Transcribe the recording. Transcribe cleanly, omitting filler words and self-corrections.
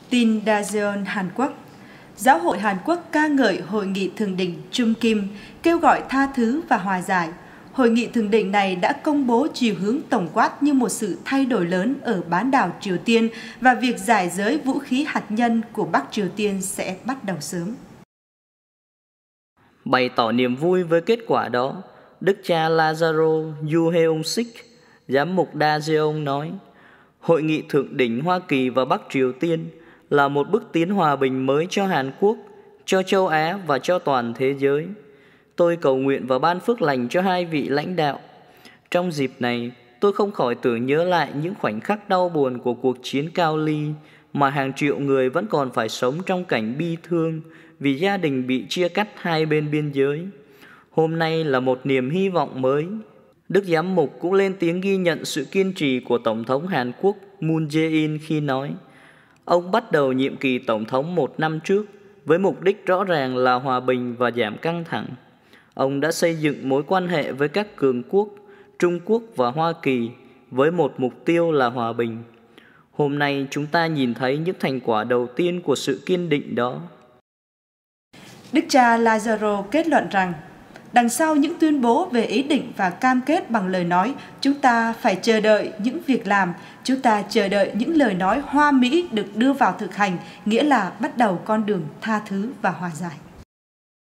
Tin Daejeon Hàn Quốc. Giáo hội Hàn Quốc ca ngợi Hội nghị Thượng đỉnh Trung Kim, kêu gọi tha thứ và hòa giải. Hội nghị thượng đỉnh này đã công bố chiều hướng tổng quát như một sự thay đổi lớn ở bán đảo Triều Tiên và việc giải giới vũ khí hạt nhân của Bắc Triều Tiên sẽ bắt đầu sớm. Bày tỏ niềm vui với kết quả đó, Đức cha Lazaro Yuheong-sik, giám mục Daejeon nói, Hội nghị thượng đỉnh Hoa Kỳ và Bắc Triều Tiên là một bước tiến hòa bình mới cho Hàn Quốc, cho châu Á và cho toàn thế giới. Tôi cầu nguyện và ban phước lành cho hai vị lãnh đạo. Trong dịp này, tôi không khỏi tưởng nhớ lại những khoảnh khắc đau buồn của cuộc chiến Cao Ly mà hàng triệu người vẫn còn phải sống trong cảnh bi thương vì gia đình bị chia cắt hai bên biên giới. Hôm nay là một niềm hy vọng mới. Đức giám mục cũng lên tiếng ghi nhận sự kiên trì của Tổng thống Hàn Quốc Moon Jae-in khi nói, ông bắt đầu nhiệm kỳ Tổng thống 1 năm trước với mục đích rõ ràng là hòa bình và giảm căng thẳng. Ông đã xây dựng mối quan hệ với các cường quốc, Trung Quốc và Hoa Kỳ với một mục tiêu là hòa bình. Hôm nay chúng ta nhìn thấy những thành quả đầu tiên của sự kiên định đó. Đức cha Lazaro kết luận rằng, đằng sau những tuyên bố về ý định và cam kết bằng lời nói, chúng ta phải chờ đợi những việc làm, chúng ta chờ đợi những lời nói hoa mỹ được đưa vào thực hành, nghĩa là bắt đầu con đường tha thứ và hòa giải.